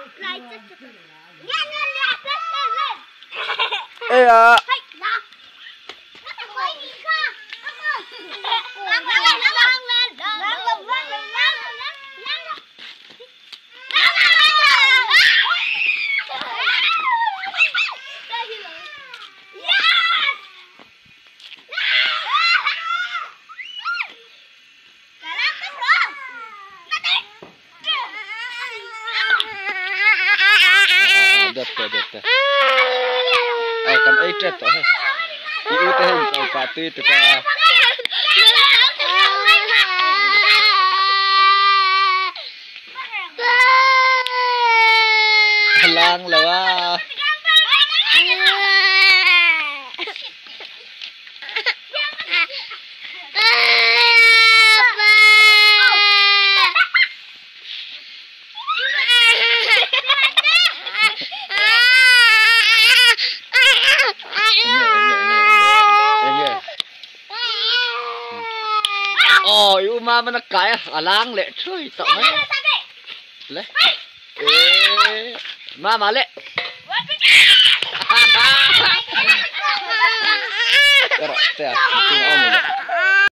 Ê à. Được. Kan ai chết rồi. Iu teh kau pati tu ka. Halang lah. Oh, yêu ma mana kaya alang le cuy tak mai. Le. Ma le. Gerak,